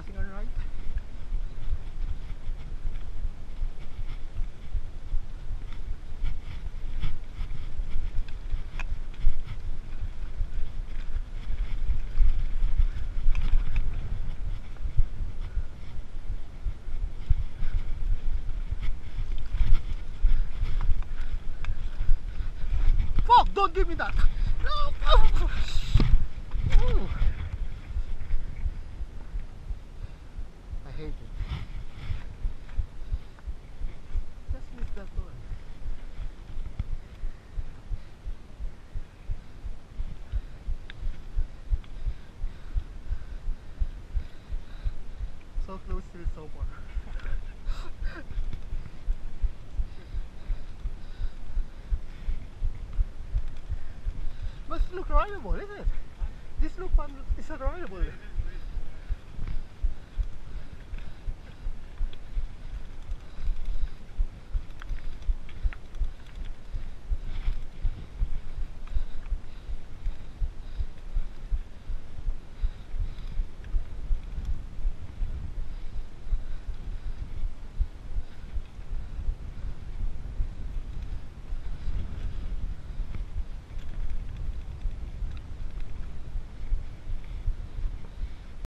everything alright? Fuck! Don't give me that! No! Ooh. I hate it. Just missed that one. So close, still so far. Must look rideable, isn't it? This look fun, it's not rideable.